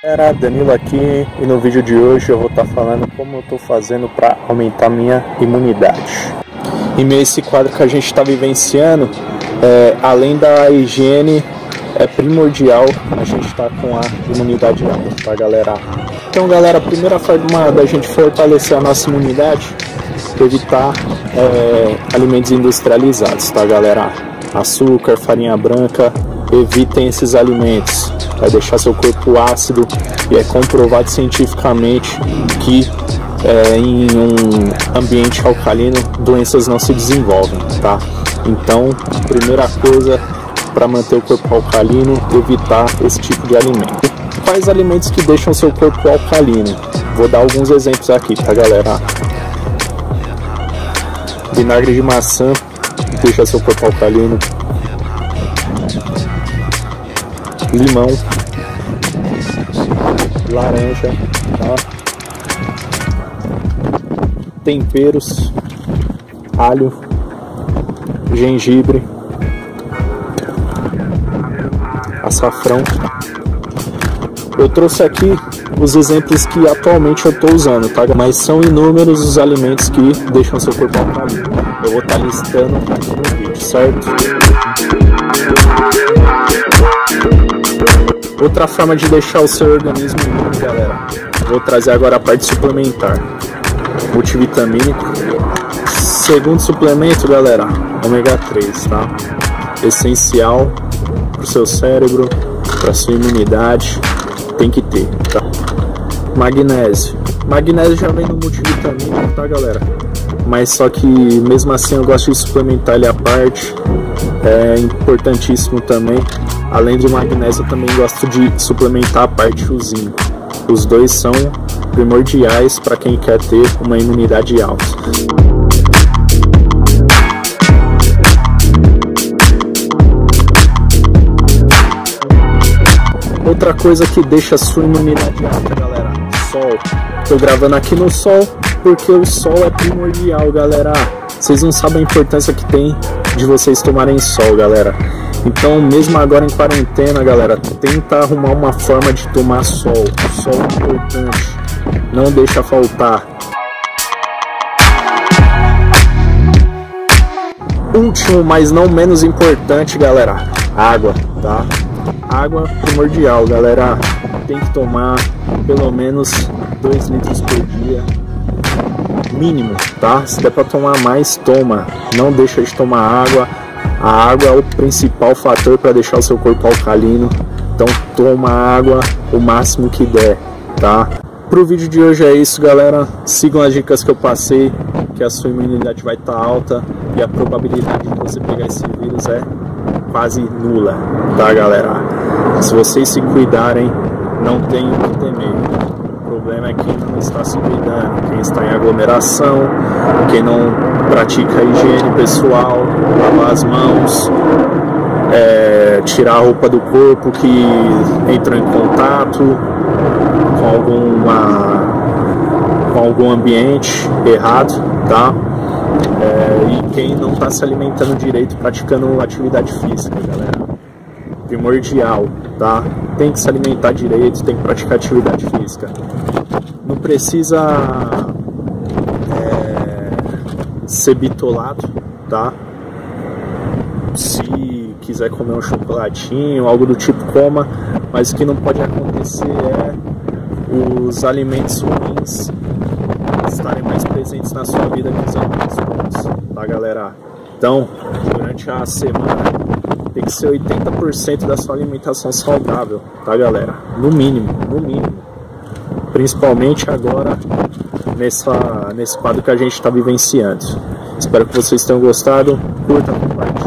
Galera, Danilo aqui, e no vídeo de hoje eu vou estar falando como eu estou fazendo para aumentar minha imunidade. Em meio a esse quadro que a gente está vivenciando, além da higiene, é primordial a gente estar com a imunidade alta, tá galera? Então galera, a primeira forma da gente fortalecer a nossa imunidade é evitar alimentos industrializados, tá galera? Açúcar, farinha branca, evitem esses alimentos. Vai deixar seu corpo ácido e é comprovado cientificamente que em um ambiente alcalino doenças não se desenvolvem, tá? Então, primeira coisa para manter o corpo alcalino, evitar esse tipo de alimento. Quais alimentos que deixam seu corpo alcalino? Vou dar alguns exemplos aqui, tá galera? Vinagre de maçã deixa seu corpo alcalino. Limão, laranja, tá? Temperos, alho, gengibre, açafrão. Eu trouxe aqui os exemplos que atualmente eu estou usando, tá? Mas são inúmeros os alimentos que deixam seu corpo alcalino. Eu vou estar listando aqui no vídeo, certo? Outra forma de deixar o seu organismo imune, galera, vou trazer agora a parte suplementar. Multivitamínico. Segundo suplemento, galera, ômega 3, tá? Essencial para o seu cérebro, para sua imunidade, tem que ter, tá? Magnésio. Magnésio já vem no multivitamínico, tá galera? Mas só que mesmo assim eu gosto de suplementar ele à parte. É importantíssimo também. Além do magnésio, eu também gosto de suplementar a parte o zinco. Os dois são primordiais para quem quer ter uma imunidade alta. Outra coisa que deixa a sua imunidade alta, galera, sol. Estou gravando aqui no sol porque o sol é primordial, galera. Vocês não sabem a importância que tem de vocês tomarem sol, galera. Então, mesmo agora em quarentena, galera, tenta arrumar uma forma de tomar sol. O sol é importante, não deixa faltar. Último, mas não menos importante, galera, água, tá? Água primordial, galera. Tem que tomar pelo menos 2 litros por dia, mínimo, tá? Se der pra tomar mais, toma. Não deixa de tomar água. A água é o principal fator para deixar o seu corpo alcalino. Então toma água o máximo que der, tá? Pro vídeo de hoje é isso, galera. Sigam as dicas que eu passei, que a sua imunidade vai estar alta e a probabilidade de você pegar esse vírus é quase nula, tá galera? Se vocês se cuidarem, não tem o que temer. O problema é quem não está se cuidando, quem está em aglomeração, quem não pratica a higiene pessoal, lavar as mãos, tirar a roupa do corpo que entrou em contato com algum ambiente errado, tá? E quem não está se alimentando direito, praticando atividade física, galera. Primordial, tá? Tem que se alimentar direito, tem que praticar atividade física. Não precisa ser bitolado, tá? Se quiser comer um chocolatinho, algo do tipo, coma, mas o que não pode acontecer é os alimentos ruins estarem mais presentes na sua vida que os alimentos bons, tá galera? Então, durante a semana tem que ser 80% da sua alimentação saudável, tá galera? No mínimo, no mínimo. Principalmente agora nesse quadro que a gente está vivenciando. Espero que vocês tenham gostado. Curta, compartilhe.